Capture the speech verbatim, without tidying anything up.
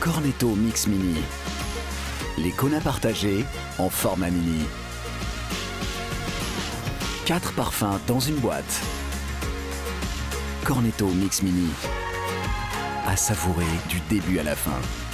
Cornetto Mix Mini. Les cônes partagés en format mini. Quatre parfums dans une boîte. Cornetto Mix Mini. À savourer du début à la fin.